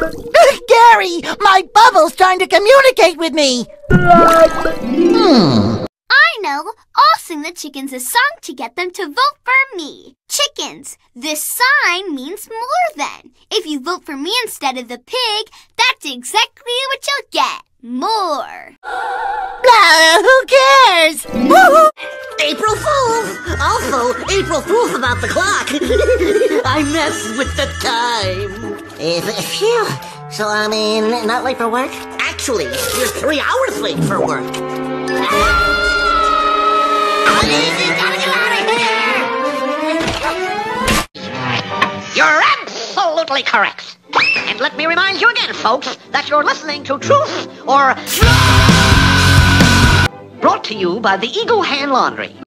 Gary, my bubble's trying to communicate with me. I know. I'll sing the chickens a song to get them to vote for me. Chickens, this sign means more than. If you vote for me instead of the pig, that's exactly what you'll get. More. Who cares? April Fool's! Also, April Fool's about the clock. I messed with the time. Phew. So, not late for work? Actually, you're 3 hours late for work. You're absolutely correct. And let me remind you again, folks, that you're listening to Truth or... Brought to you by the Eagle Hand Laundry.